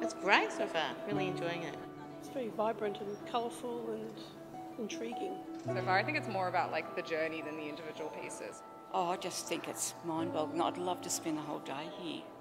It's great so far, really enjoying it. It's very vibrant and colourful and intriguing. So far, I think it's more about like the journey than the individual pieces. Oh, I just think it's mind-boggling. I'd love to spend the whole day here.